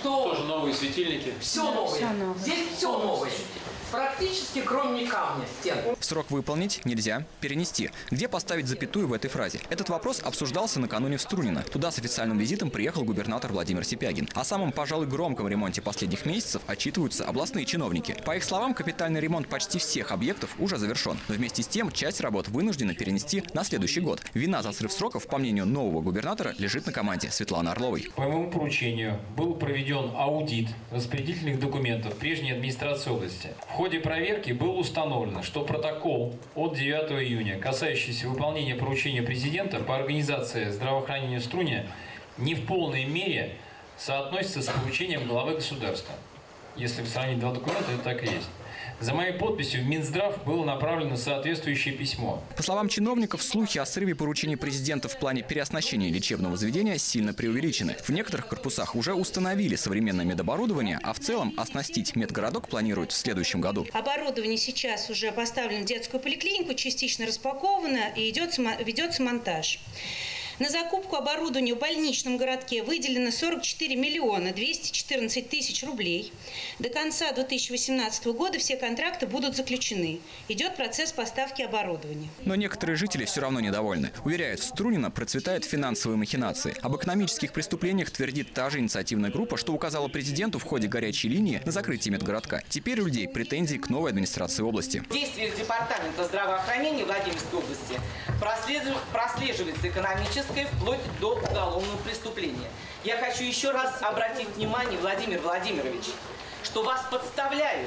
что... Тоже новые светильники. Все новое. Здесь все новое. Практически кроме камня стен. Срок выполнить нельзя перенести. Где поставить запятую в этой фразе? Этот вопрос обсуждался накануне в Струнино. Туда с официальным визитом приехал губернатор Владимир Сипягин. О самом, пожалуй, громком ремонте последних месяцев отчитываются областные чиновники. По их словам, капитальный ремонт почти всех объектов уже завершен. Но вместе с тем часть работ вынуждены перенести на следующий год. Вина за срыв сроков, по мнению нового губернатора, лежит на команде Светланы Орловой. По моему поручению был проведен аудит распределительных документов прежней администрации области. В ходе проверки было установлено, что протокол от 9 июня, касающийся выполнения поручения президента по организации здравоохранения в Струне, не в полной мере соотносится с поручением главы государства. Если сравнить два документа, это так и есть. За моей подписью в Минздрав было направлено соответствующее письмо. По словам чиновников, слухи о срыве поручений президента в плане переоснащения лечебного заведения сильно преувеличены. В некоторых корпусах уже установили современное медоборудование, а в целом оснастить медгородок планируют в следующем году. Оборудование сейчас уже поставлено в детскую поликлинику, частично распаковано и ведется монтаж. На закупку оборудования в больничном городке выделено 44 миллиона 214 тысяч рублей. До конца 2018 года все контракты будут заключены. Идет процесс поставки оборудования. Но некоторые жители все равно недовольны. Уверяют, в Струнино процветают финансовые махинации. Об экономических преступлениях твердит та же инициативная группа, что указала президенту в ходе горячей линии на закрытие медгородка. Теперь у людей претензий к новой администрации области. В действиях Департамента здравоохранения Владимирской области прослеживается экономическое вплоть до уголовного преступления. Я хочу еще раз обратить внимание, Владимир Владимирович, что вас подставляют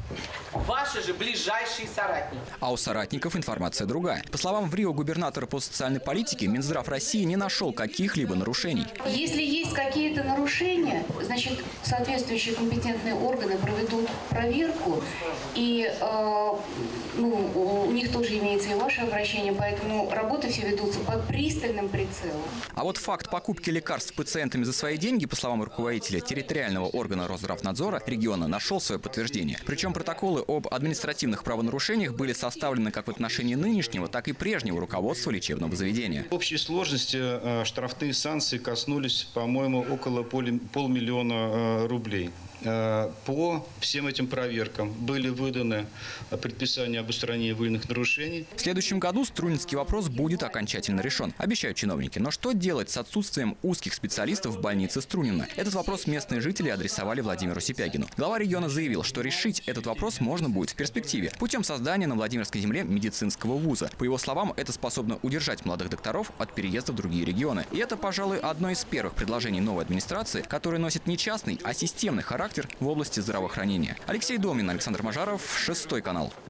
ваши же ближайшие соратники. А у соратников информация другая. По словам в Рио губернатора по социальной политике, Минздрав России не нашел каких-либо нарушений. Если есть какие-то нарушения, значит, соответствующие компетентные органы проведут проверку, и у них тоже имеется и ваше обращение, поэтому работы все ведутся под пристальным прицелом. А вот факт покупки лекарств пациентами за свои деньги, по словам руководителя территориального органа Росздравнадзора региона, нашел свое подтверждение. Причем протоколы об административных правонарушениях были составлены как в отношении нынешнего, так и прежнего руководства лечебного заведения. В общей сложности штрафные санкции коснулись, по-моему, около полмиллиона рублей. По всем этим проверкам были выданы предписания об устранении выявленных нарушений. В следующем году струнинский вопрос будет окончательно решен, обещают чиновники. Но что делать с отсутствием узких специалистов в больнице Струнино? Этот вопрос местные жители адресовали Владимиру Сипягину. Глава региона заявил, что решить этот вопрос можно будет в перспективе путем создания на Владимирской земле медицинского вуза. По его словам, это способно удержать молодых докторов от переезда в другие регионы. И это, пожалуй, одно из первых предложений новой администрации, которое носит не частный, а системный характер в области здравоохранения. Алексей Домнин, Александр Мажаров, 6 канал.